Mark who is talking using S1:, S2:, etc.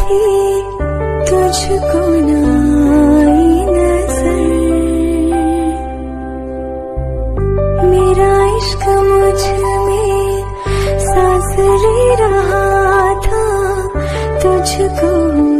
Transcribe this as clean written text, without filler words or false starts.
S1: थी तुझको ना आई नजर। मेरा इश्क मुझ में सांस ले रहा था, तुझको